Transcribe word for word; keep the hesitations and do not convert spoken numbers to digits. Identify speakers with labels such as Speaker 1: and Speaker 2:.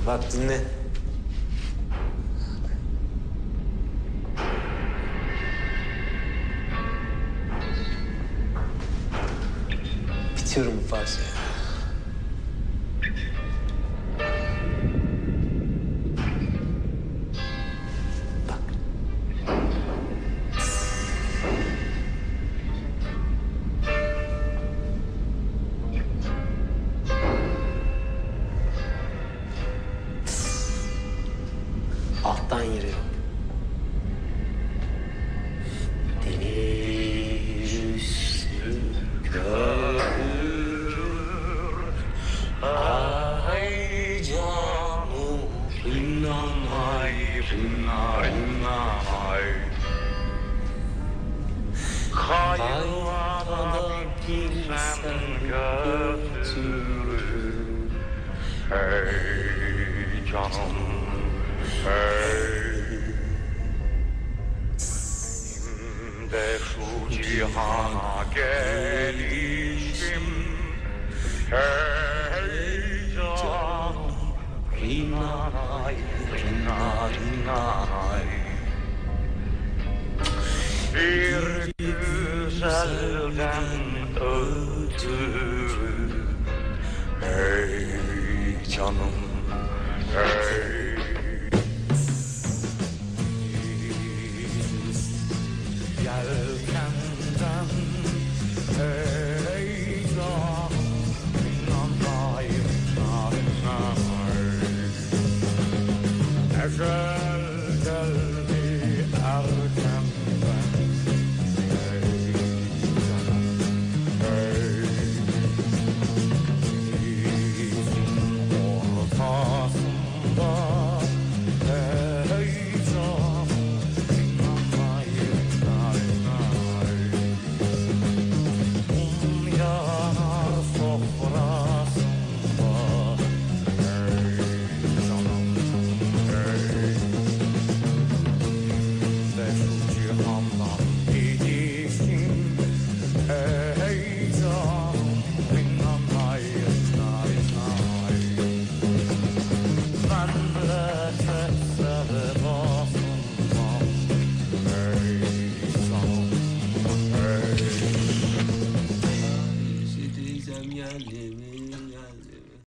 Speaker 1: Bak dinle. Bitiyorum bu parçaya. Bak. Alttan yürüyor. Deniz üstü köpürür. Ay canım rinanay, rinanay. Kayıladan gitsen götürür.
Speaker 2: Hey canım, hey. Şimdi şu cihana gelişim. Hey canım, rinanay, rinanay, rinanay. Bir güzelden ötürü. Hey canım, hey. Yelkenden, hey canım, inanay, inanay. Ecel gel.